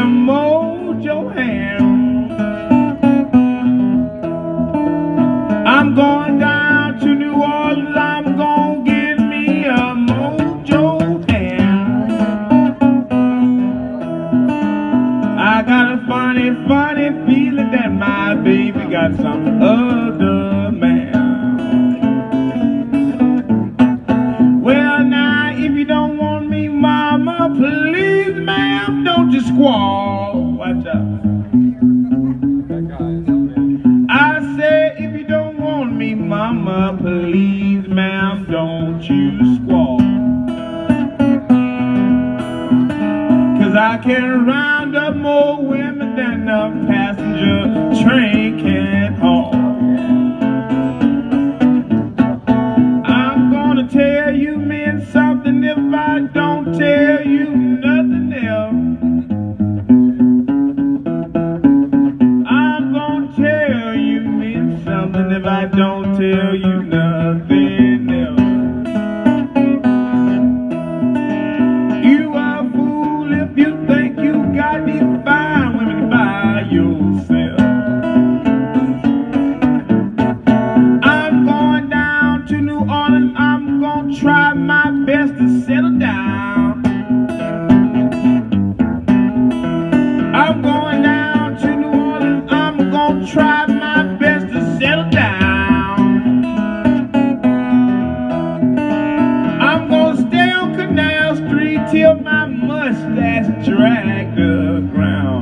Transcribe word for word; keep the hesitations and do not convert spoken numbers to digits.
Mojo hand. I'm going down to New Orleans, I'm gonna get me a Mojo hand. I got a funny, funny feeling that my baby got some other man. Well now, if you don't want me, mama, please ma'am, don't you squall. Watch out. I say, if you don't want me, mama, please ma'am, don't you squall. Cause I can round up more women than a passenger train can haul. I'm gonna tell you men something if I don't tell you nothing else. I'm gonna tell you men something if I don't tell you nothing else. You are a fool if you think you got these fine women by yourself. I'm going down to New Orleans, I'm gonna try my best to settle down. I'm going down to New Orleans, I'm gonna try my best to settle down. I'm gonna stay on Canal Street till my mustache drag the ground.